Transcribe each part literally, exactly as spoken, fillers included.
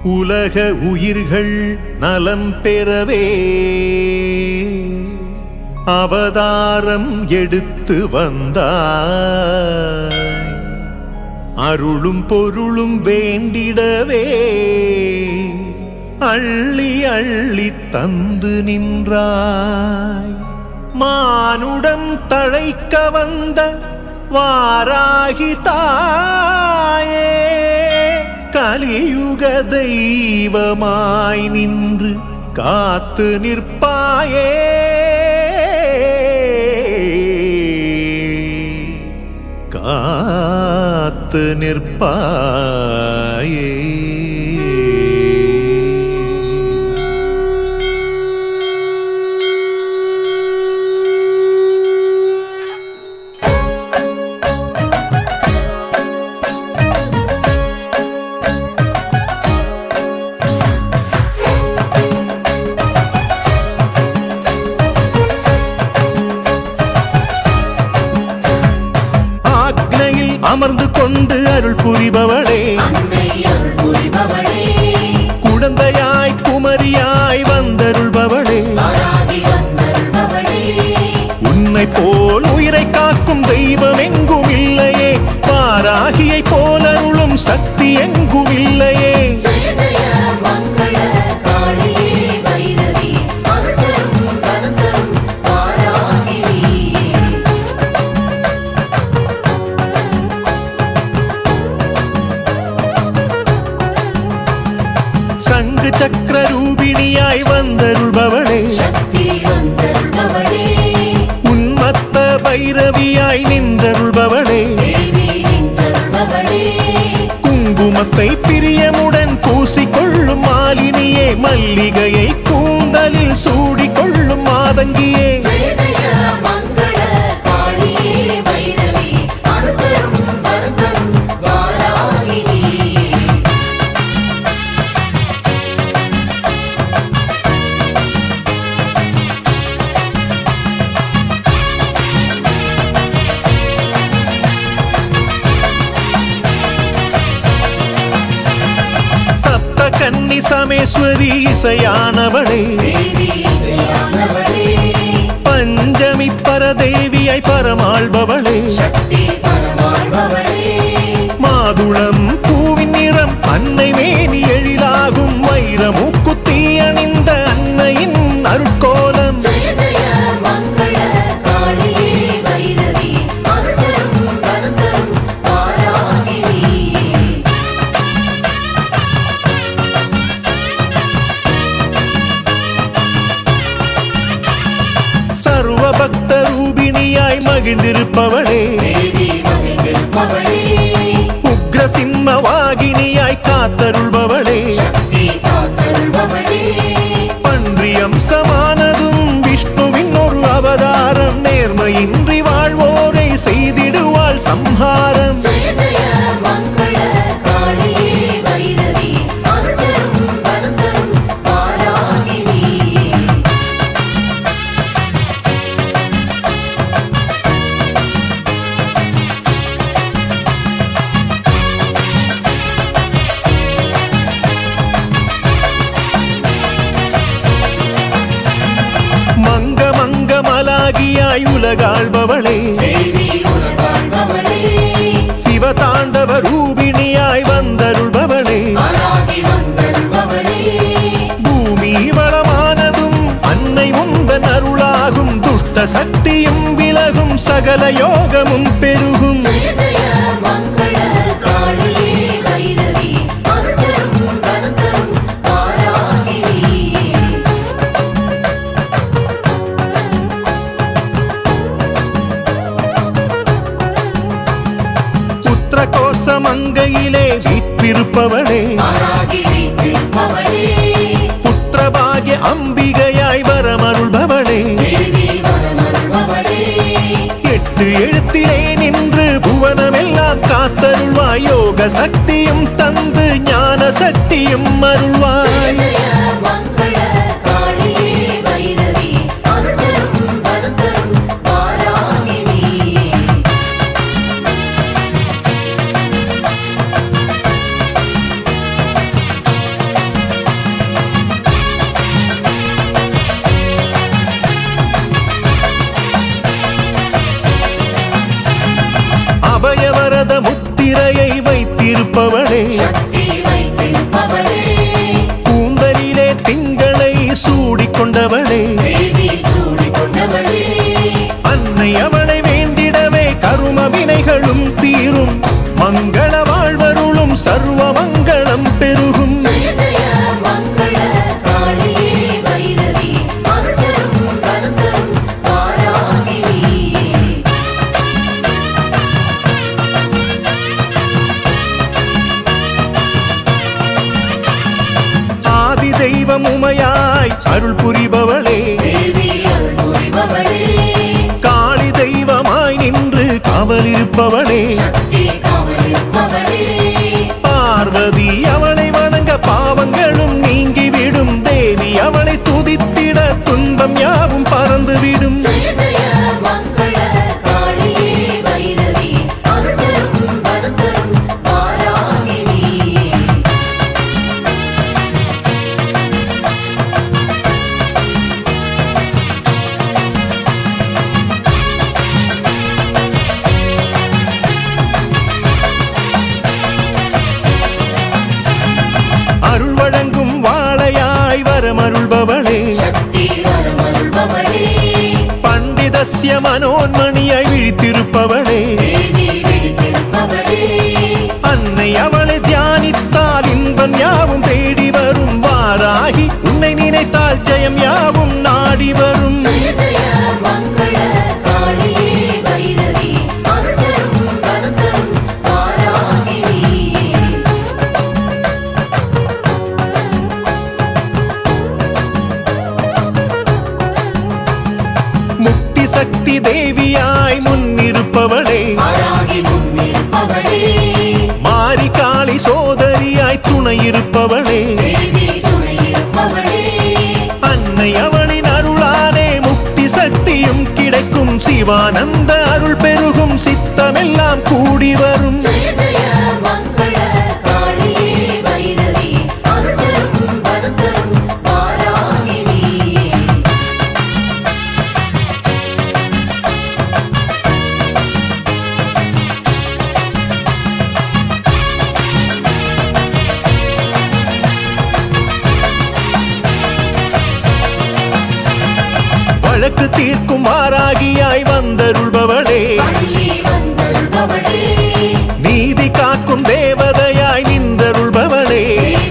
உலக உயிர்கள் நலம் பெறவே அவதாரம் எடுத்து வந்தாய். அருளும் பொருளும் வேண்டிடவே அள்ளி அள்ளி தந்து நின்றாய். மானுடம் தழைக்க வந்த வாராகி தாயே, கலியுக தெய்வமாய் நின்று காத்து நிற்பாயே. காத்து நிற்பாயே. அமர்ந்து கொண்டு அருள் புரிபவளே, குழந்தையாய் குமரியாய் வந்தருள்பவளே, உன்னை போல் உயிரை காக்கும் தெய்வம் எங்கும் இல்லையே, வாராகியை போல் அருளும் சக்தி எங்கும் இல்லையே. சங்கு சக்கர ரூபிணியாய் வந்தருள்பவளே, உன்மத்த பைரவியாய் நின்றருள்பவளே, குங்குமத்தை பிரியமுடன் பூசிக்கொள்ளும் மாலினியே, மல்லிகையை கூந்தலில் சூடிக்கொள்ளும் மாதங்கியே. கன்னி சமேஸ்வரி இசையானவளே, பஞ்சமி பரதேவியாய் பரமாள்பவளே, மாதுளம் பூவின் நிறம் அன்னை மேனி எழிலாகும், வைரமுக்குத்தி அணிந்த அன்னையின் அருட்கோலம். பக்த ரூபிணியாய் மகிழ்ந்திருப்பவளே, உக்ர சிம்ம வாகினியாய் காத்தருள்பவளே, பன்றி அம்சமானதும் விஷ்ணுவின் ஒரு அவதாரம், நேர்மையின்றி வாழ்வோரை செய்திடுவாள் சம்ஹாரம். மங்க மங்க மலாகியாய் உலகாள்பவளே, சிவதாண்டவ ரூபிணியாய் வந்தருள்பவளே, பூமி வளமானதும் அன்னை உந்தன் அருளாகும், துஷ்ட சக்தியும் விலகும், சகல யோகமும் பெருகும். கோசமங்கையிலே வீற்றிருப்பவளே, புத்திரபாகிய அம்பிகையாய் வரமருள்பவளே, எட்டு எழுத்திலே நின்று புவனமெல்லாம் காத்தருள்வாய், யோக சக்தியும் தந்து ஞான சக்தியும் அருள்வாய். வைத்திருப்பவளே கூந்தலிலே திங்களை சூடிக்கொண்டவளே அன்னை அவளை வேண்டிடவே கரும வினைகளும் தீரும் மங்கள வாழ்வருளும் சர்வ மங்களம் பெருகும் ஆதி தெய்வம் உமையாய் அருள் புரிபவளே காளி தெய்வமாய் நின்று காவலிருப்பவளே பார்வதி அவளை வணங்க பாவங்களும் நீங்கிவிடும் தேவி அவளை துதித்திட துன்பம் யாவும் பறந்துவிடும் அருள் வழங்கும் வாழையாய் வரமருள்பவளே பண்டிதஸ்ய மனோன்மணியாய் விழித்திருப்பவளே அன்னை அவளை தியானித்தால் இன்பம் யாவும் தேடி வரும் வாராகி உன்னை நினைத்தால் ஜெயம் யாவும் நாடி வரும் முக்தி சக்தி தேவியாய் முன்னிருப்பவளே மாரி காளி சோதரியாய் துணையிருப்பவளே அன்னை அவளின் அருளாலே முக்தி சக்தியும் கிடைக்கும் சிவானந்த அருள் பெருகும் சித்தமெல்லாம் கூடி வரும் வழக்கு தீர்க்கும் வாராகியாய் வந்தருள்பவளே நீதி காக்கும் தேவதையாய் நின்றருள்பவளே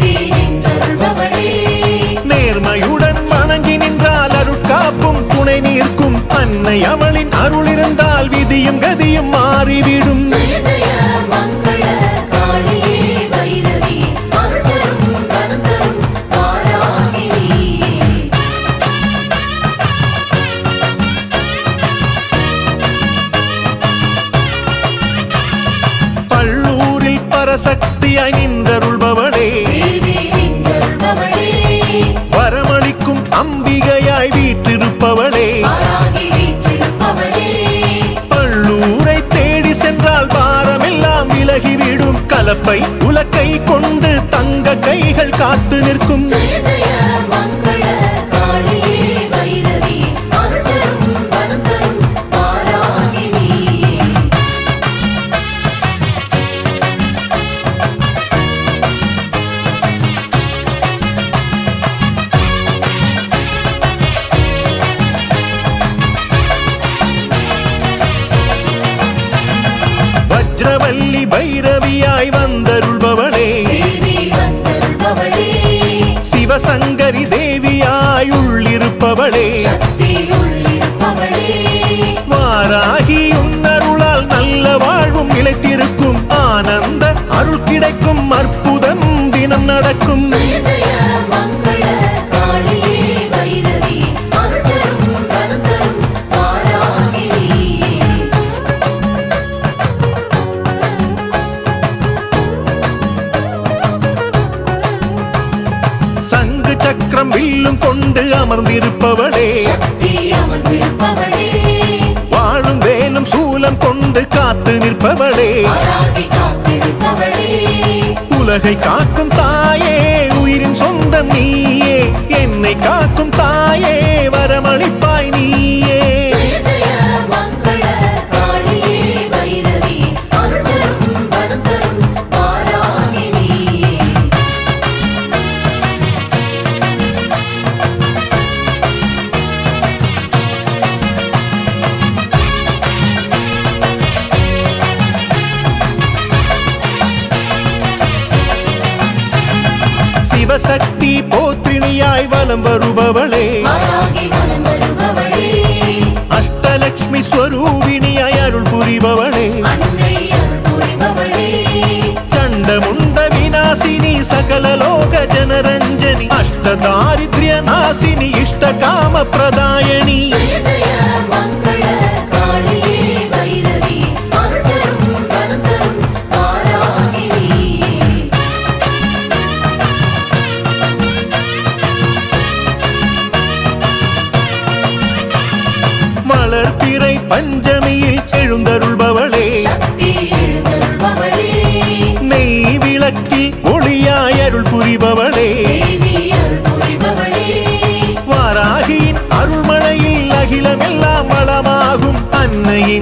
நேர்மையுடன் வணங்கி நின்றால் அருட்காப்பும் துணை நீர்க்கும் அன்னை அவளின் அருள் இருந்தால் விதியும் கதியும் மாறிவிடும் பள்ளூரில் பரசக்தியாய் நின்றருள்பவளே வரமளிக்கும் அம்பிகையாய் வீற்றிருப்பவளே பள்ளூரை தேடி சென்றால் பாரமெல்லாம் விலகிவிடும் கலப்பை உலக்கை கொண்டு தங்க கைகள் காத்து நிற்கும் வஜ்ரவல்லி பைரவியாய் வந்தருள்பவளே சிவசங்கரி தேவியாய் உள்ளிருப்பவளே வாராகி உன்னருளால் நல்ல வாழ்வும் நிலைத்திருக்கும் ஆனந்த அருள் கிடைக்கும் அற்புதம் தினம் நடக்கும் சங்கு சக்கரம் வில்லும் கொண்டு அமர்ந்திருப்பவளே வாழும் வேலும் சூலம் கொண்டு காத்து நிற்பவளே உலகை காக்கும் தாயே உயிரின் சொந்தம் நீயே என்னை காக்கும் தாயே வரமளிப்பாய் நீயே மங்கள காளியே வைரவி அருள் தரும் வரம் தரும் வாராகி சிவசக்தி போத்ரிணியாய் வலம் வருபவளே அஷ்டலக்ஷ்மி ஸ்வரூபிணியாய் அருள் புரிபவளே சண்டமுண்ட விநாசினி சகல லோக ஜனரஞ்சனி அஷ்ட தாரித்ரிய நாசினி இஷ்ட காம பிரதாயணி வளர்பிறை பஞ்சமியில் எழுந்தருள்பவளே நெய் விளக்கில் ஒளியாய் அருள் புரிபவளே வாராகியின் அருள்மழையில் அகிலமெல்லாம் வளமாகும் அன்னையின்